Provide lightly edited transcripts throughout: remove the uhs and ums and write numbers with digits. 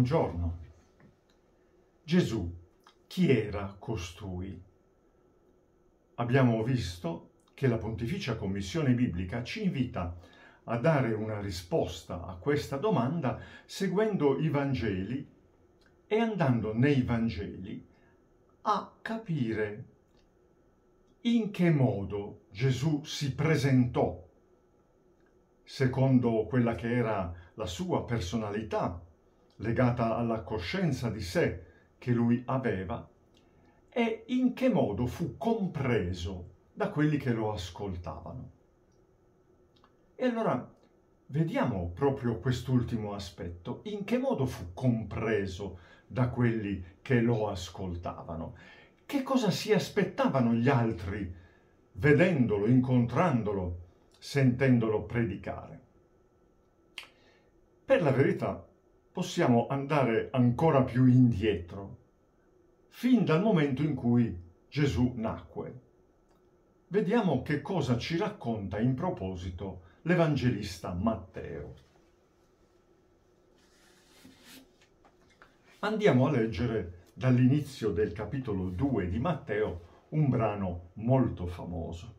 Buongiorno. Gesù, chi era costui? Abbiamo visto che la Pontificia Commissione Biblica ci invita a dare una risposta a questa domanda seguendo i Vangeli e andando nei Vangeli a capire in che modo Gesù si presentò secondo quella che era la sua personalità, legata alla coscienza di sé che lui aveva, e in che modo fu compreso da quelli che lo ascoltavano. E allora vediamo proprio quest'ultimo aspetto, in che modo fu compreso da quelli che lo ascoltavano. Che cosa si aspettavano gli altri vedendolo, incontrandolo, sentendolo predicare? Per la verità possiamo andare ancora più indietro, fin dal momento in cui Gesù nacque. Vediamo che cosa ci racconta in proposito l'Evangelista Matteo. Andiamo a leggere dall'inizio del capitolo 2 di Matteo un brano molto famoso.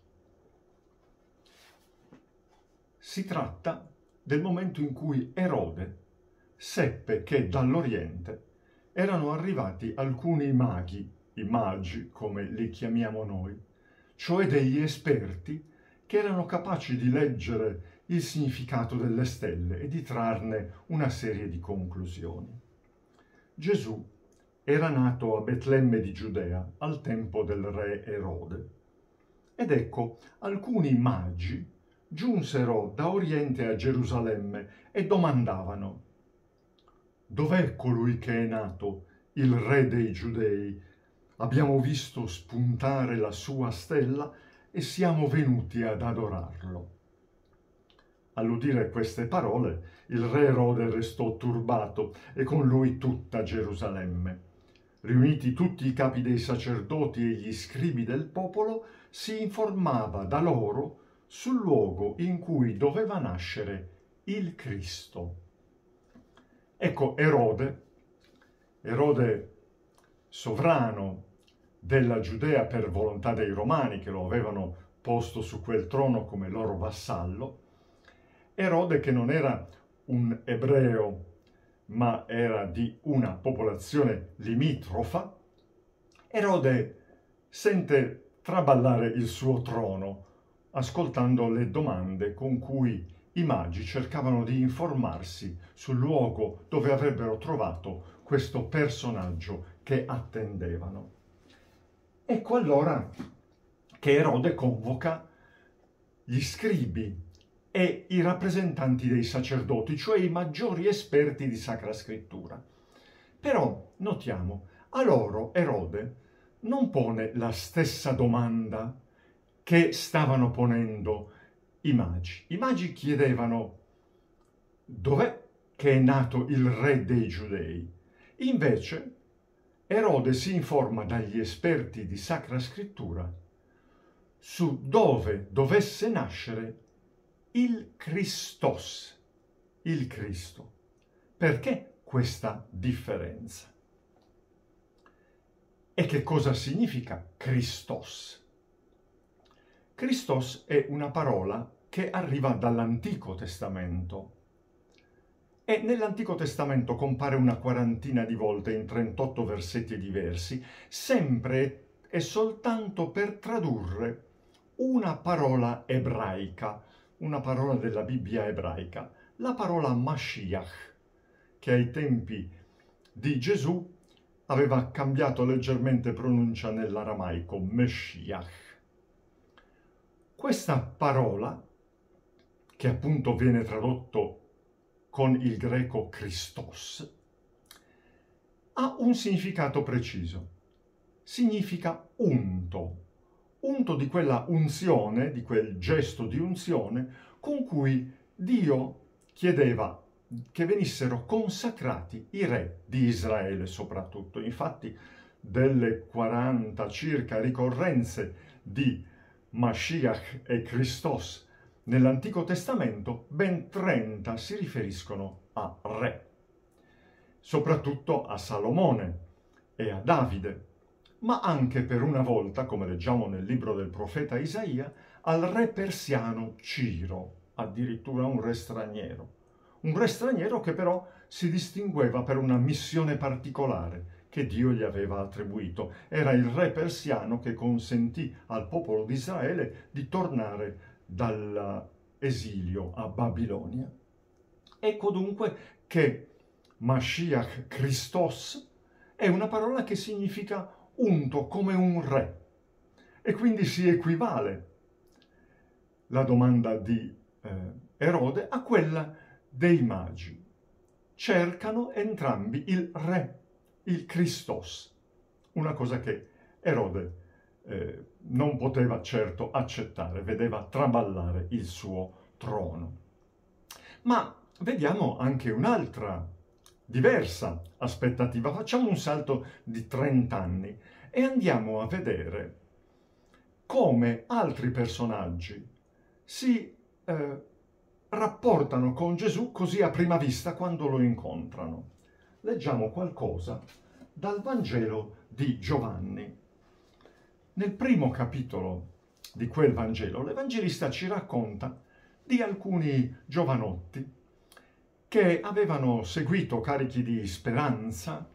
Si tratta del momento in cui Erode seppe che dall'Oriente erano arrivati alcuni maghi, i magi come li chiamiamo noi, cioè degli esperti che erano capaci di leggere il significato delle stelle e di trarne una serie di conclusioni. Gesù era nato a Betlemme di Giudea al tempo del re Erode. Ed ecco, alcuni magi giunsero da Oriente a Gerusalemme e domandavano: «Dov'è colui che è nato, il re dei Giudei? Abbiamo visto spuntare la sua stella e siamo venuti ad adorarlo». All'udire queste parole, il re Erode restò turbato e con lui tutta Gerusalemme. Riuniti tutti i capi dei sacerdoti e gli scribi del popolo, si informava da loro sul luogo in cui doveva nascere il Cristo. Ecco, Erode, sovrano della Giudea per volontà dei Romani che lo avevano posto su quel trono come loro vassallo, Erode, che non era un ebreo ma era di una popolazione limitrofa, Erode sente traballare il suo trono ascoltando le domande con cui i magi cercavano di informarsi sul luogo dove avrebbero trovato questo personaggio che attendevano. Ecco allora che Erode convoca gli scribi e i rappresentanti dei sacerdoti, cioè i maggiori esperti di Sacra Scrittura. Però notiamo, a loro Erode non pone la stessa domanda che stavano ponendo i magi. I magi chiedevano: dov'è che è nato il re dei Giudei? Invece Erode si informa dagli esperti di Sacra Scrittura su dove dovesse nascere il Christos, il Cristo. Perché questa differenza? E che cosa significa Christos? Christos è una parola che arriva dall'Antico Testamento e nell'Antico Testamento compare una quarantina di volte in 38 versetti diversi, sempre e soltanto per tradurre una parola ebraica, una parola della Bibbia ebraica, la parola Mashiach, che ai tempi di Gesù aveva cambiato leggermente pronuncia nell'aramaico, Meshiach. Questa parola, che appunto viene tradotto con il greco Christos, ha un significato preciso. Significa unto. Unto di quella unzione, di quel gesto di unzione con cui Dio chiedeva che venissero consacrati i re di Israele soprattutto. Infatti, delle 40 circa ricorrenze di Mashiach e Christos nell'Antico Testamento, ben 30 si riferiscono a re. soprattutto a Salomone e a Davide, ma anche per una volta, come leggiamo nel libro del profeta Isaia, al re persiano Ciro, addirittura un re straniero che però si distingueva per una missione particolare che Dio gli aveva attribuito. Era il re persiano che consentì al popolo di Israele di tornare dall'esilio a Babilonia. Ecco dunque che Mashiach Christos è una parola che significa unto come un re, e quindi si equivale la domanda di Erode a quella dei magi. Cercano entrambi il re, il Christos, una cosa che Erode non poteva certo accettare, vedeva traballare il suo trono. Ma vediamo anche un'altra diversa aspettativa. Facciamo un salto di 30 anni e andiamo a vedere come altri personaggi si rapportano con Gesù così a prima vista quando lo incontrano. Leggiamo qualcosa dal Vangelo di Giovanni. Nel primo capitolo di quel Vangelo, l'Evangelista ci racconta di alcuni giovanotti che avevano seguito, carichi di speranza,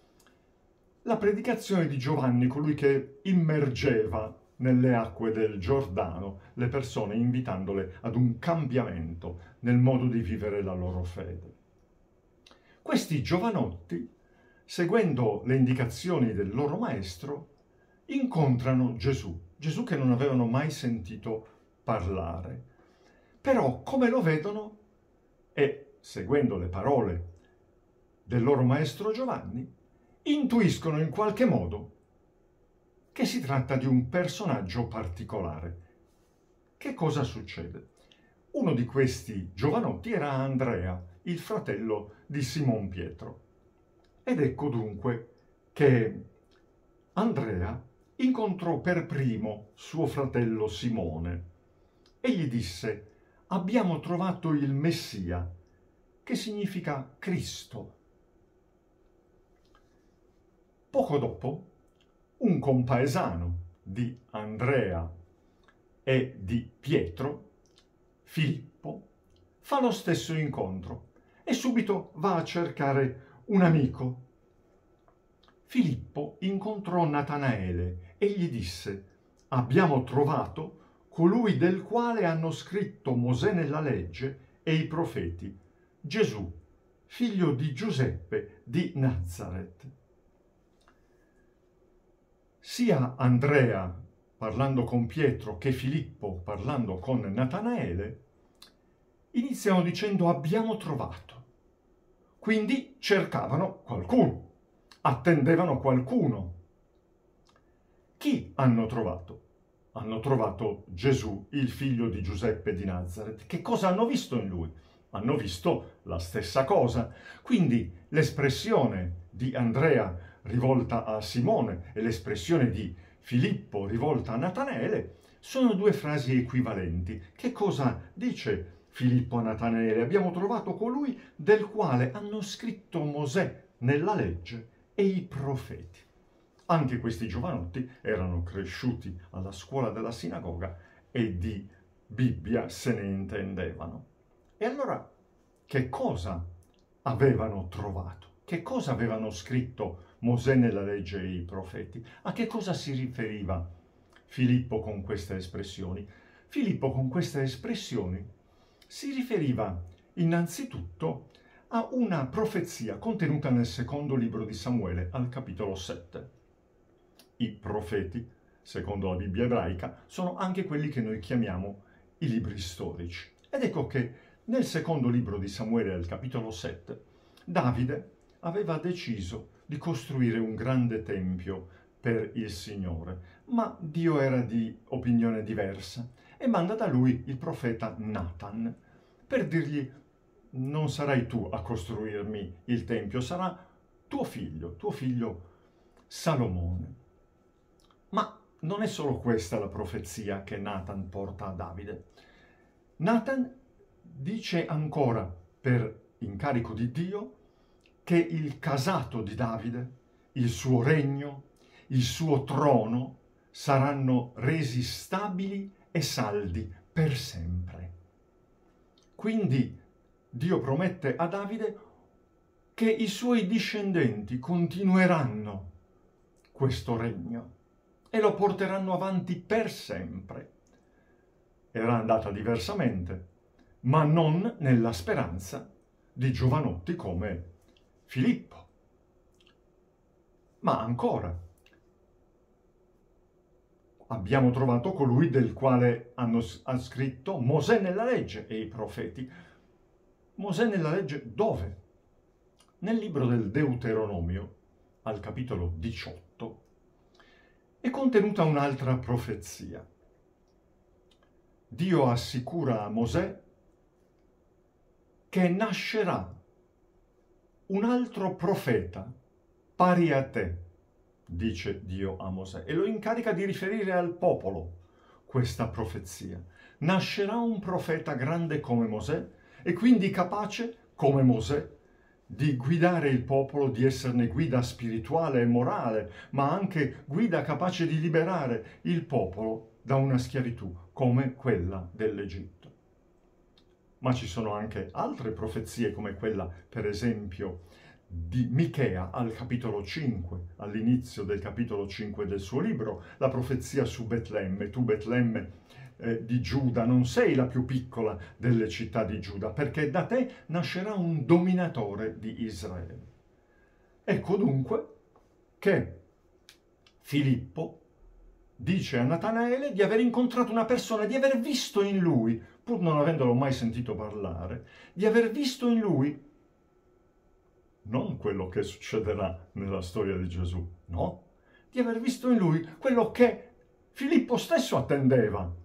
la predicazione di Giovanni, colui che immergeva nelle acque del Giordano le persone, invitandole ad un cambiamento nel modo di vivere la loro fede. Questi giovanotti, seguendo le indicazioni del loro maestro, incontrano Gesù che non avevano mai sentito parlare. Però, come lo vedono, e seguendo le parole del loro maestro Giovanni, intuiscono in qualche modo che si tratta di un personaggio particolare. Che cosa succede? Uno di questi giovanotti era Andrea, il fratello di Simon Pietro. Ed ecco dunque che Andrea incontrò per primo suo fratello Simone e gli disse: «Abbiamo trovato il Messia», che significa Cristo. Poco dopo, un compaesano di Andrea e di Pietro, Filippo, fa lo stesso incontro e subito va a cercare un amico. Filippo incontrò Natanaele e gli disse: «Abbiamo trovato colui del quale hanno scritto Mosè nella legge e i profeti, Gesù, figlio di Giuseppe di Nazaret». Sia Andrea parlando con Pietro che Filippo parlando con Natanaele iniziano dicendo «abbiamo trovato». Quindi cercavano qualcuno, attendevano qualcuno. Chi hanno trovato? Hanno trovato Gesù, il figlio di Giuseppe di Nazaret. Che cosa hanno visto in lui? Hanno visto la stessa cosa. Quindi l'espressione di Andrea rivolta a Simone e l'espressione di Filippo rivolta a Natanaele sono due frasi equivalenti. Che cosa dice Filippo a Natanaele? Abbiamo trovato colui del quale hanno scritto Mosè nella legge e i profeti. Anche questi giovanotti erano cresciuti alla scuola della sinagoga e di Bibbia se ne intendevano. E allora, che cosa avevano trovato? Che cosa avevano scritto Mosè nella legge e i profeti? A che cosa si riferiva Filippo con queste espressioni? Filippo con queste espressioni si riferiva innanzitutto a una profezia contenuta nel secondo libro di Samuele, al capitolo 7. I profeti, secondo la Bibbia ebraica, sono anche quelli che noi chiamiamo i libri storici. Ed ecco che nel secondo libro di Samuele, al capitolo 7, Davide aveva deciso di costruire un grande tempio per il Signore, ma Dio era di opinione diversa e manda da lui il profeta Natan per dirgli: non sarai tu a costruirmi il tempio, sarà tuo figlio Salomone. Ma non è solo questa la profezia che Natan porta a Davide. Natan dice ancora, per incarico di Dio, che il casato di Davide, il suo regno, il suo trono saranno resi stabili e saldi per sempre. Quindi Dio promette a Davide che i suoi discendenti continueranno questo regno e lo porteranno avanti per sempre. Era andata diversamente, ma non nella speranza di giovanotti come Filippo. Ma ancora, abbiamo trovato colui del quale ha scritto Mosè nella legge e i profeti. Mosè nella legge dove? Nel libro del Deuteronomio, al capitolo 18, è contenuta un'altra profezia. Dio assicura a Mosè che nascerà un altro profeta pari a te, dice Dio a Mosè, e lo incarica di riferire al popolo questa profezia. Nascerà un profeta grande come Mosè e quindi capace, come Mosè, di guidare il popolo, di esserne guida spirituale e morale, ma anche guida capace di liberare il popolo da una schiavitù come quella dell'Egitto. Ma ci sono anche altre profezie come quella, per esempio, di Michea al capitolo 5, all'inizio del capitolo 5 del suo libro, la profezia su Betlemme. Tu Betlemme di Giuda non sei la più piccola delle città di Giuda, perché da te nascerà un dominatore di Israele. Ecco dunque che Filippo dice a Natanaele di aver incontrato una persona, di aver visto in lui, pur non avendolo mai sentito parlare, di aver visto in lui non quello che succederà nella storia di Gesù, no, di aver visto in lui quello che Filippo stesso attendeva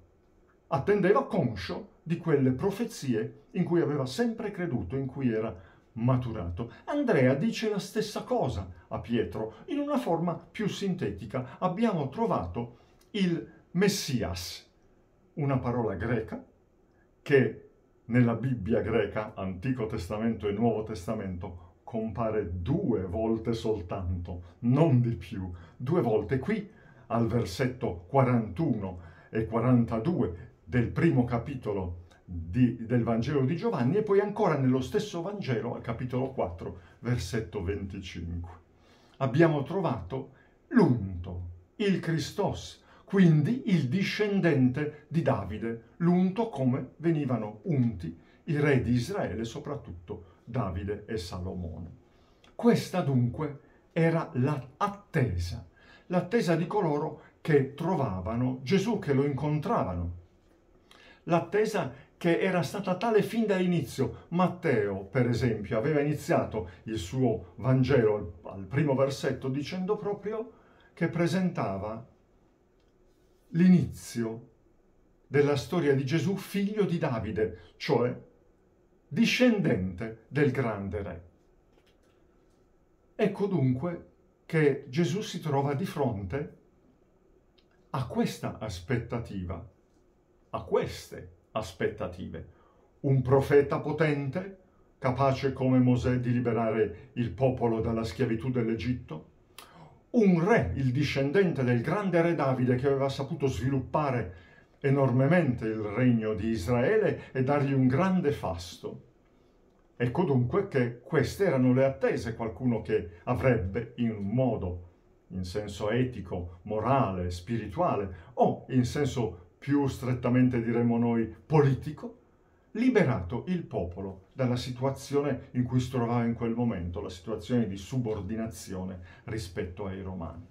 conscio di quelle profezie in cui aveva sempre creduto, in cui era maturato. Andrea dice la stessa cosa a Pietro, in una forma più sintetica. Abbiamo trovato il Messias, una parola greca che nella Bibbia greca, Antico Testamento e Nuovo Testamento, compare 2 volte soltanto, non di più. 2 volte qui, al versetto 41 e 42 del primo capitolo del Vangelo di Giovanni, e poi ancora nello stesso Vangelo, al capitolo 4, versetto 25. Abbiamo trovato l'unto, il Christos, quindi il discendente di Davide, l'unto come venivano unti i re di Israele, soprattutto Davide e Salomone. Questa dunque era l'attesa di coloro che trovavano Gesù, che lo incontravano. L'attesa che era stata tale fin dall'inizio. Matteo, per esempio, aveva iniziato il suo Vangelo al primo versetto dicendo proprio che presentava l'inizio della storia di Gesù, figlio di Davide, cioè discendente del grande re. Ecco dunque che Gesù si trova di fronte a questa aspettativa, a queste aspettative. Un profeta potente, capace come Mosè di liberare il popolo dalla schiavitù dell'Egitto, un re, il discendente del grande re Davide, che aveva saputo sviluppare enormemente il regno di Israele e dargli un grande fasto. Ecco dunque che queste erano le attese, qualcuno che avrebbe in un modo, in senso etico, morale, spirituale, o in senso più strettamente diremmo noi politico, liberato il popolo dalla situazione in cui si trovava in quel momento, la situazione di subordinazione rispetto ai Romani.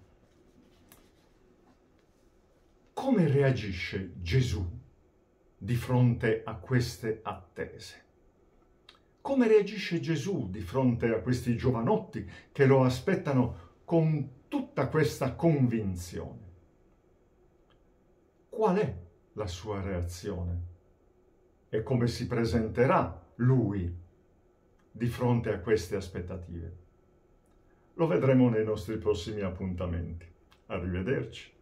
Come reagisce Gesù di fronte a queste attese? Come reagisce Gesù di fronte a questi giovanotti che lo aspettano con tutta questa convinzione? Qual è la sua reazione? E come si presenterà lui di fronte a queste aspettative? Lo vedremo nei nostri prossimi appuntamenti. Arrivederci.